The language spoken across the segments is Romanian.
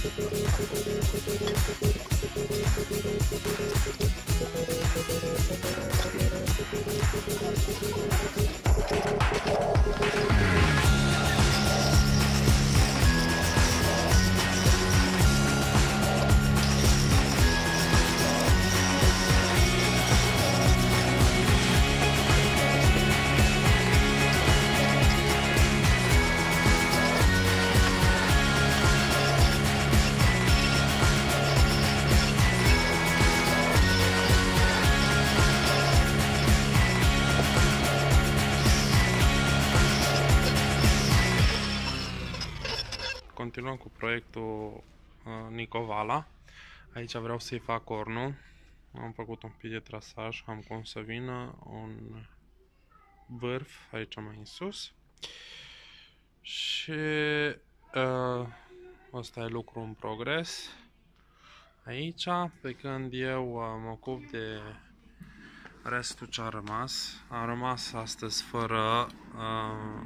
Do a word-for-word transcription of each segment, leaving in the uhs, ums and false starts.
Continuăm cu proiectul uh, Nicovala. Aici vreau să-i fac cornul. Am făcut un pic de trasaj, am cum să vină un vârf aici mai în sus. Și uh, ăsta e lucru în progres aici, pe când eu uh, mă ocup de restul ce a rămas. Am rămas astăzi fără uh,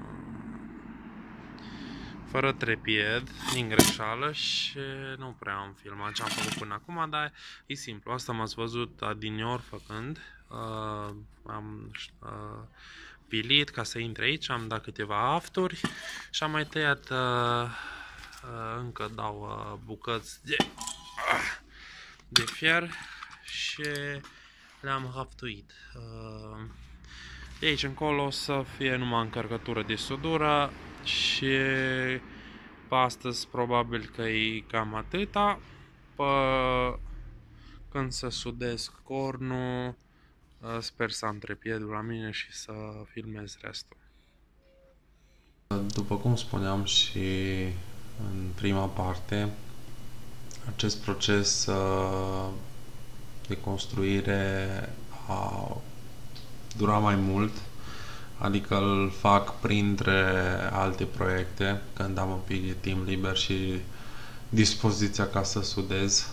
fără trepied, din greșeală, și nu prea am filmat ce am făcut până acum, dar e simplu. Asta m-ați văzut adinior făcând. Uh, am uh, pilit ca să intre aici, am dat câteva afturi și am mai tăiat, uh, uh, încă dau uh, bucăți de, uh, de fier și le-am haftuit. Uh, de aici încolo o să fie numai încărcătură de sudură. Și pe astăzi probabil că e cam atâta. Pe când să sudesc cornul, sper să am trepiedul la mine și să filmez restul. După cum spuneam și în prima parte, acest proces de construire a durat mai mult. Adică îl fac printre alte proiecte, când am un pic de timp liber și dispoziția ca să sudez.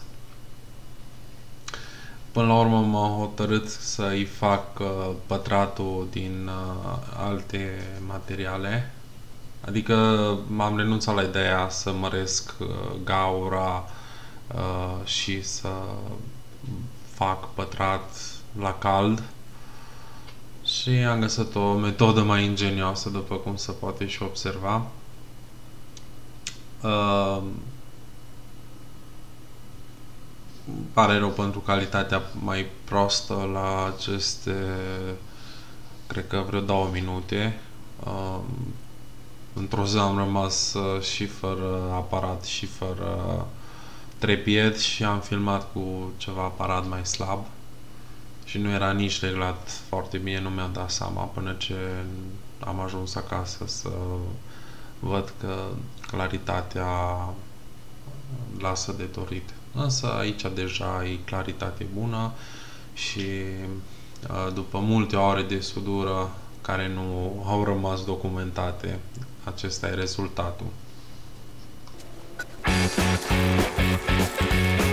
Până la urmă m-am hotărât să-i fac uh, pătratul din uh, alte materiale. Adică m-am renunțat la ideea să măresc uh, gaura uh, și să fac pătrat la cald. Și am găsit o metodă mai ingenioasă, după cum se poate și observa. Uh, pare rău pentru calitatea mai prostă la aceste, cred că vreo două minute. Uh, într-o zi am rămas uh, și fără aparat și fără trepied și am filmat cu ceva aparat mai slab. Și nu era nici reglat foarte bine, nu mi-am dat seama până ce am ajuns acasă să văd că claritatea lasă de dorit. Însă aici deja e claritate bună și după multe ore de sudură care nu au rămas documentate, acesta e rezultatul.